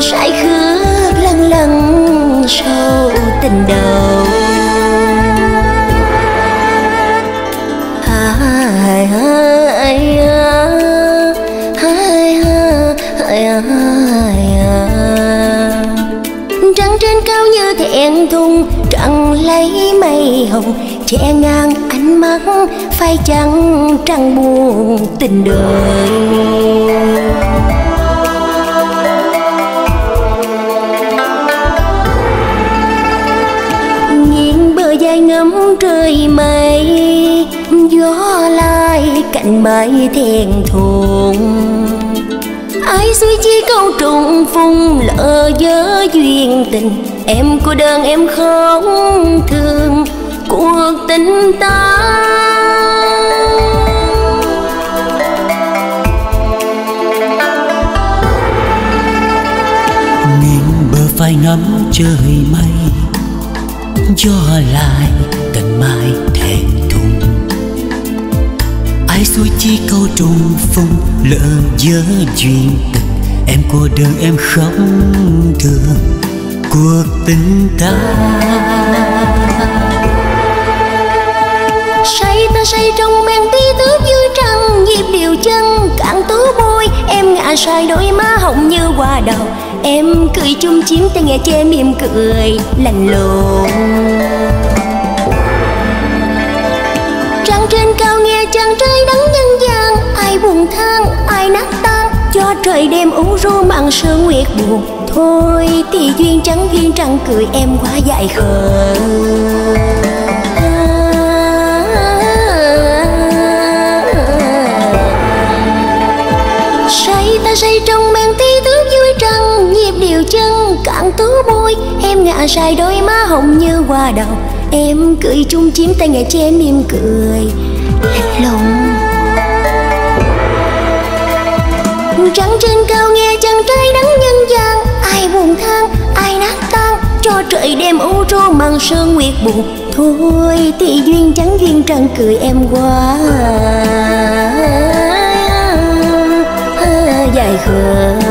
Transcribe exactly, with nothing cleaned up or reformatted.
say khước lăn lăn sâu tình đầu. Hai hai hai hai trăng trên cao như thẹn thùng, trăng lấy mây hồng che ngang ánh mắt, phai chăng trăng buồn tình đời. Nghiêng bờ dài ngắm trời mây, gió lai cạnh bãi thẹn thùng. Ai suy chi câu trùng phùng lỡ dở duyên tình, em cô đơn em không thương cuộc tình ta. Nghiêng bờ vai ngắm trời mây, gió lại cành mai thẹn thùng. Ai xui chi câu trùng phùng lỡ dở duyên tình, em cô đơn em không thương cuộc tình ta. Say ta say trong men tí tước dưới trăng, nhịp điệu chân cạn tú môi. Em ngã say đôi má hồng như hoa đào, em cười chung chím tay nghe che mỉm cười lạnh lùng. Trăng trên cao nghe chàng trai đắng nhân gian, ai buồn than ai nát tan, cho trời đêm ủ ru mặn sương nguyệt buồn. Thôi thì duyên trắng duyên trăng cười em quá dại khờ. Say ta say trong men tí tước dưới trăng, nhịp điệu chân cạn tú môi. Em ngã say đôi má hồng như hoa đào, em cười chung chím tay nghe che mỉm cười lạnh lùng. Trăng trên cao nghe chàng trai đắng nhân gian, ai buồn than ai nát tan, cho trời đêm u trô màn sương nguyệt buồn. Thôi thì duyên trắng duyên trăng cười em quá dài khờ.